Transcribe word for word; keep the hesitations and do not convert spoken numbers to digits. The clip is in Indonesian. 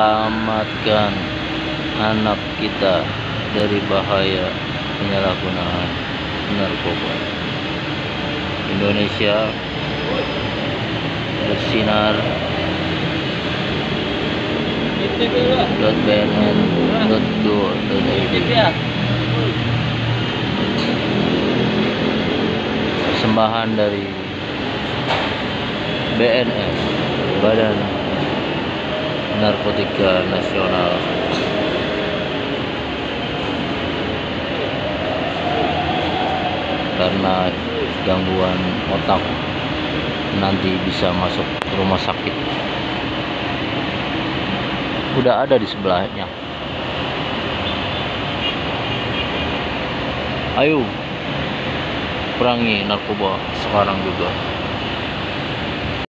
selamatkan anak kita dari bahaya penyalahgunaan narkoba. Indonesia bersinar .b n n dot go dot i d. Persembahan dari B N N, Badan Narkotika Nasional. Karena gangguan otak nanti bisa masuk rumah sakit. Udah ada di sebelahnya. Ayo perangi narkoba sekarang juga.